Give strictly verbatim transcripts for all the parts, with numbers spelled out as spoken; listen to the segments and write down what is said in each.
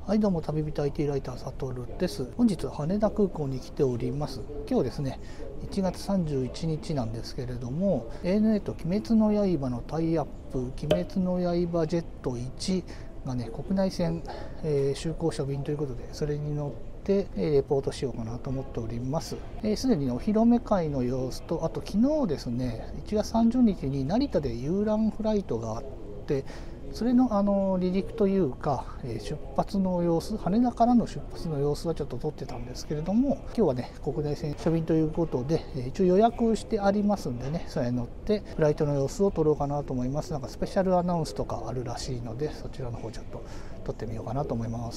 はいどうも、旅人 アイティー ライターサトルです。本日羽田空港に来ております。今日ですねいちがつさんじゅういちにちなんですけれども、 エーエヌエー と鬼滅の刃のタイアップ、鬼滅の刃ジェットいちがね国内線、えー、就航者便ということで、それに乗ってレポートしようかなと思っております。すで、えー、にお披露目会の様子と、あと昨日ですねいちがつさんじゅうにちに成田で遊覧フライトがあって、それのあの離陸というか、えー、出発の様子、羽田からの出発の様子はちょっと撮ってたんですけれども、今日はね国内線初便ということで、えー、一応予約してありますんでね、それに乗ってフライトの様子を撮ろうかなと思います。なんかスペシャルアナウンスとかあるらしいので、そちらの方ちょっと撮ってみようかなと思います。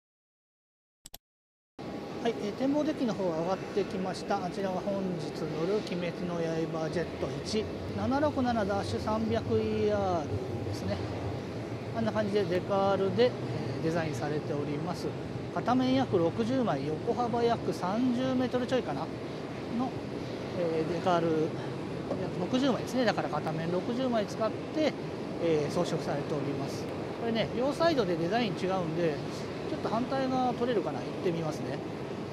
はい、えー、展望デッキの方が上がってきました。あちらが本日乗る鬼滅の刃ジェットいち ななろくななダッシュさんびゃくイーアール ですね。あんな感じでデカールでデザインされております。片面約ろくじゅうまい、横幅約さんじゅうメートルちょいかなの、えー、デカールろくじゅうまいですね。だから片面ろくじゅうまい使って、えー、装飾されております。これね両サイドでデザイン違うんで、ちょっと反対側取れるかな、行ってみますね。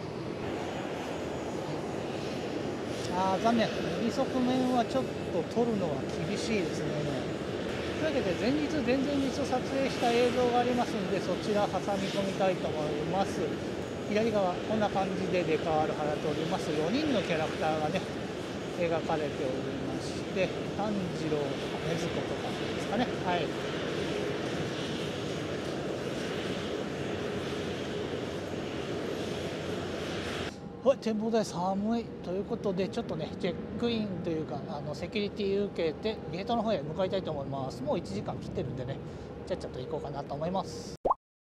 あー残念、右側面はちょっと撮るのは厳しいですね。というわけで前日前々日撮影した映像がありますので、そちら挟み込みたいと思います。左側こんな感じでデカール貼られております。よにんのキャラクターがね描かれておりまして、炭治郎とか禰豆子とかですかね。はい、はい、展望台寒いということで、ちょっとねチェックインというかあのセキュリティ受けてゲートの方へ向かいたいと思います。もういちじかん切ってるんでね、ちゃっちゃと行こうかなと思います。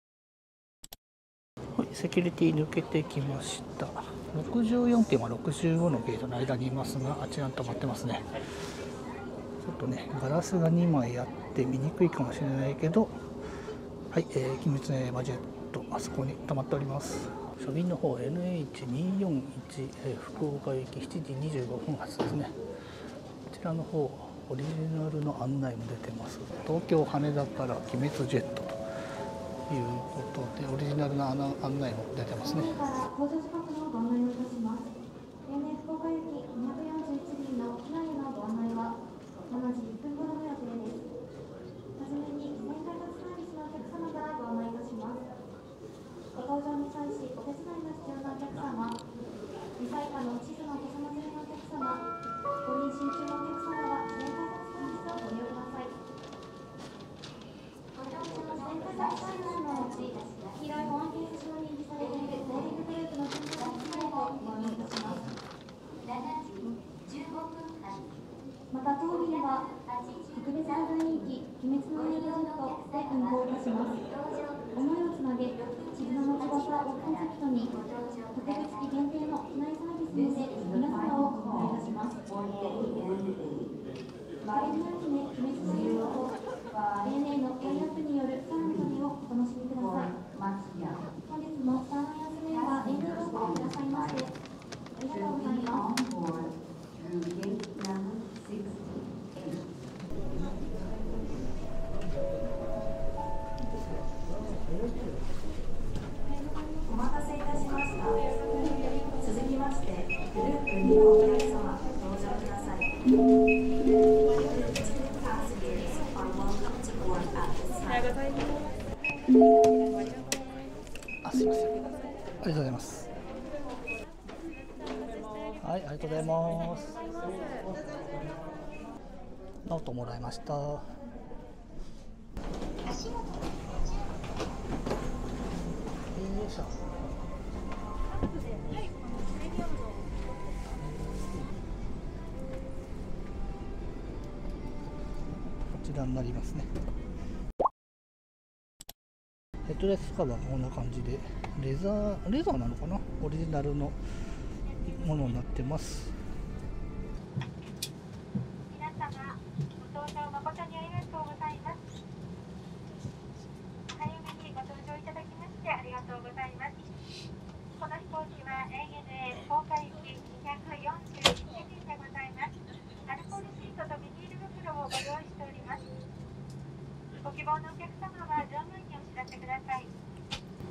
はい、セキュリティ抜けてきました。ろくじゅうよんてんはろくじゅうごのゲートの間にいますが、あちらに止まってますね。ちょっとねガラスがにまいあって見にくいかもしれないけど、はい、えー、鬼滅の刃ジェット、あそこに止まっております。初便の方 エヌエイチにーよんいち、えー、福岡行きしちじにじゅうごふん発ですね。こちらの方オリジナルの案内も出てます。東京羽田から鬼滅ジェットということで、オリジナルな案内も出てますね。 搭乗時刻のご案内をいたします。エーエヌエー 福岡行きにひゃくよんじゅういち便の機内へのご案内はしちじいっぷん頃の予定です。はじめに事前改札サービスのお客様からご案内いたします。ご搭乗に際しお手伝いが必要なお客様、にさい以下の小さなお子様連れのお客様、ご妊娠中のお客様は事前改札サービスをご利用ください。また、事前改札サービスのうち黄色い保安検査場に示されているボーディンググループの点数を機内へとご案内いたします。また当便は特別な大人気鬼滅の刃ジェットで運行いたします。思いをつなげ絆の翼をコンセプトに特別期限定の機内サービスにて皆様をお迎えいたします。エーエヌエー 鬼滅の刃と エーエヌエー のタイアップによるサーモニーをお楽しみください。本日もサーモニーメンバー エーエヌエー をご覧くださいましてありがとうございます。お待たせいたしました。続きましてグループにのお客様ご搭乗ください。おはようございます。 あ、すいません。ありがとうございます。はい、ありがとうございます。ノートもらいました。よいしょ。こちらになりますね。ヘッドレスカバーがこんな感じで、レザーレザーなのかな、オリジナルのものになってます。 皆様ご搭乗誠にありがとうございます。お早めにご搭乗いただきましてありがとうございます。この飛行機は エーエヌエー 福岡行きにひゃくよんじゅういち便でございます。アルコールシートとビニール袋をご用意しております。ご希望のお客様は乗務員にお知らせください。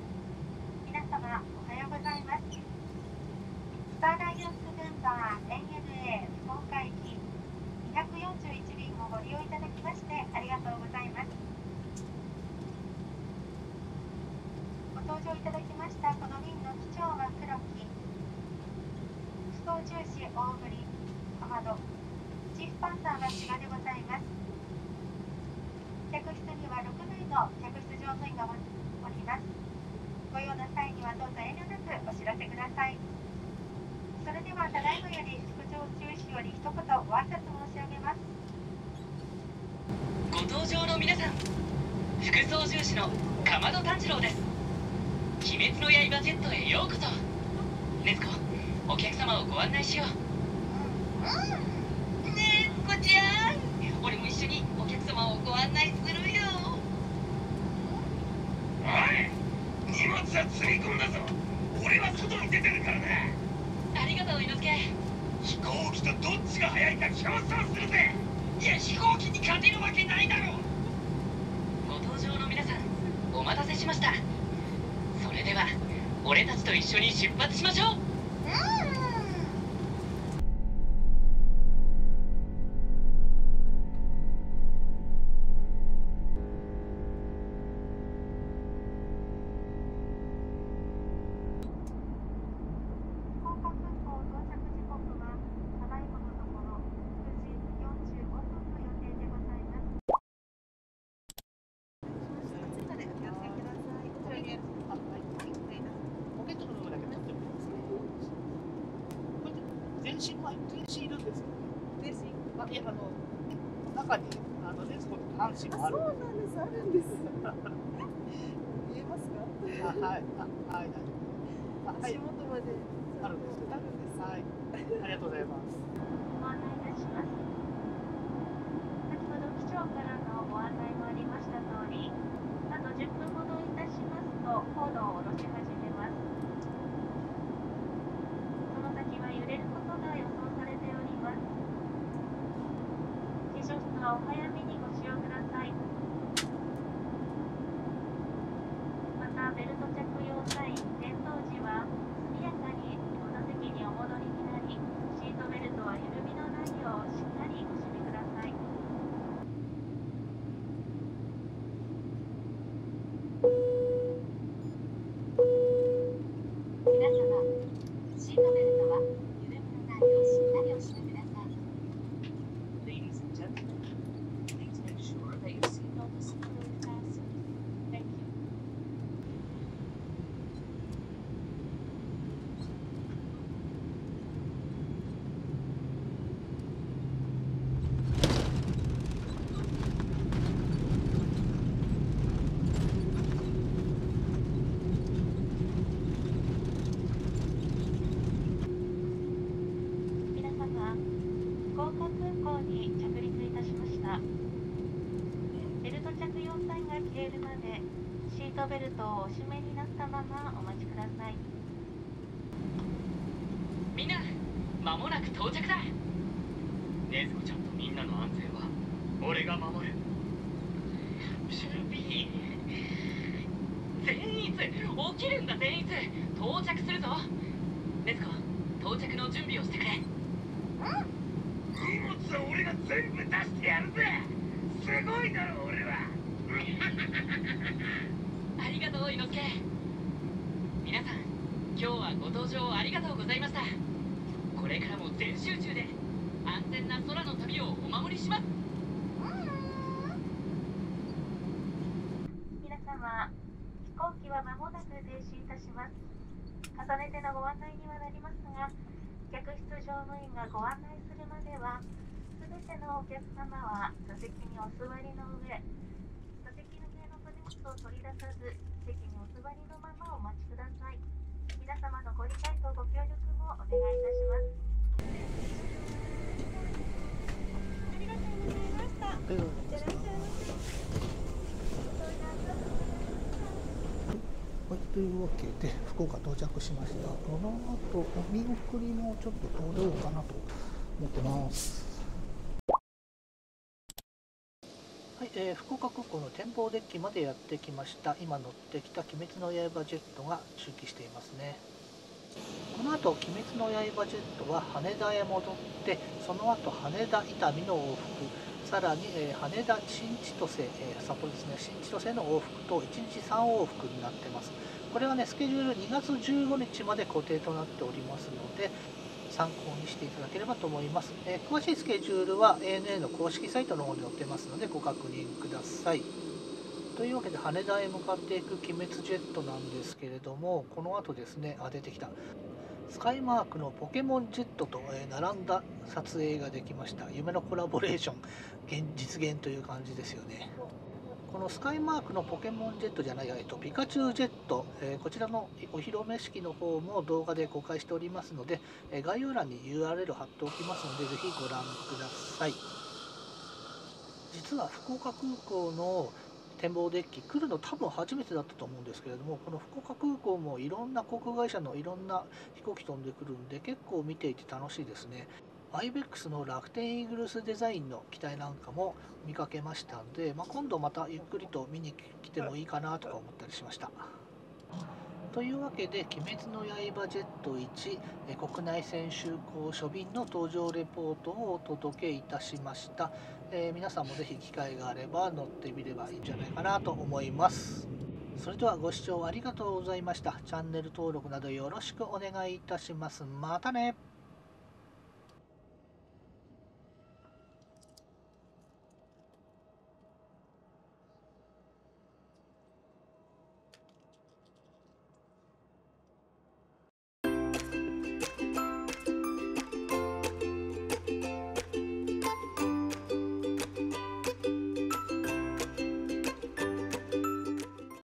様、おはようございます。スターダイヤルナンバー エヌエヌエー 福岡行きにひゃくよんじゅういち便をご利用いただきましてありがとうございます。ご搭乗いただきましたこの便の機長は黒木、副操縦士大栗、小窓、チーフパンサーは千葉でございます。客室にはろく名の客室乗務員がおります。ご用の際にはどうぞ遠慮なくお知らせください。それではただいまより副操縦士より一言ご挨拶申し上げます。 ご搭乗の皆さん、副操縦士の鎌戸炭治郎です。鬼滅の刃ジェットへようこそ。ねずこ、お客様をご案内しよう。うん、ねずこちゃん、俺も一緒にお客様をご案内するよ。 おい、荷物は積み込んだぞ。俺は外に出てるからな。 ありがとう、伊之助。 飛行機とどっちが速いか競争するぜ。いや、飛行機に勝てるわけないだろう。 ご搭乗の皆さん、お待たせしました。それでは俺たちと一緒に出発しましょう。 福岡空港到着時刻はただいまのところくじよんじゅうごふんの予定でございます。 ポケットの部分だけ取ってもいいですね。これ全身は全身いるんですよ。全身。あ、いや、あの中にあのね、そこに半身もある。 そうなんです、あるんです。見えますか？ あ、はい、あ、はい、大丈夫。はい、 足元まであるんですけど。 あるんです。 はい、ありがとうございます。 ご案内いたします。先ほど機長からのご案内もありました通り、あとじゅっぷんほどいたしますと高度を下ろし始めます。その先は揺れることが予想されております。機長室はお早めにご使用ください。またベルト着用際、転倒時は速やかにこの席にお戻りになり、シートベルトは緩みのないようしっかりお締めください。皆様、シートベルトは緩みのないようしっかりお締めください。 Ladies and gentlemen, please make sure that your seatbelt is securely fastened. Thank you. 皆様、福岡空港に着陸いたしました。ベルト着用サインが消えるまでシートベルトをお締めになったままお待ちください。 みんな、間もなく到着だ。ねずこちゃんとみんなの安全は俺が守る。シュビー、善逸、起きるんだ善逸。到着するぞ。ねずこ、到着の準備をしてくれ。 荷物は俺が全部出してやるぜ。すごいだろ俺は。 ありがとう、伊之助。皆さん、今日はご搭乗ありがとうございました。これからも全集中で安全な空の旅をお守りします。 皆様、飛行機は間もなく停止いたします。重ねてのご案内にはなりますが、客室乗務員がご案内するまでは、すべてのお客様は座席にお座りの上、座席の上のお荷物を取り出さず、席にお座りのままお待ちください。皆様のご理解とご協力もお願いいたします。ありがとうございました。いってらっしゃいませ。 はい、というわけで福岡到着しました。この後お見送りもちょっと通ろうかなと思ってます。 はい、えー福岡空港の展望デッキまでやってきました。今乗ってきた鬼滅の刃ジェットが駐機していますね。この後、鬼滅の刃ジェットは羽田へ戻って、その後羽田伊丹の往復、さらに、えー羽田新千歳、えー札幌ですね、新千歳の往復といちにちさん往復になってます。これはね、スケジュールにがつじゅうごにちまで固定となっておりますので、参考にしていただければと思います。えー詳しいスケジュールは エーエヌエー の公式サイトの方に載ってますのでご確認ください。というわけで羽田へ向かっていく鬼滅ジェットなんですけれども、この後ですね、あ、出てきた。スカイマークのポケモンジェットとえー並んだ撮影ができました。夢のコラボレーション、現実現という感じですよね。このスカイマークのポケモンジェットじゃない、えっと、ピカチュウジェット、えーこちらのお披露目式の方も動画で公開しておりますので、えー概要欄に ユーアールエル 貼っておきますので、ぜひご覧ください。実は福岡空港の展望デッキ来るの多分初めてだったと思うんですけれども、この福岡空港もいろんな航空会社のいろんな飛行機飛んでくるんで結構見ていて楽しいですね。アイベックスの楽天イーグルスデザインの機体なんかも見かけましたんで、まあ、今度またゆっくりと見に来てもいいかなとか思ったりしました。というわけで「鬼滅の刃ジェットいち」え国内線就航初便の搭乗レポートをお届けいたしました。えー皆さんもぜひ機会があれば乗ってみればいいんじゃないかなと思います。それではご視聴ありがとうございました。チャンネル登録などよろしくお願いいたします。またね。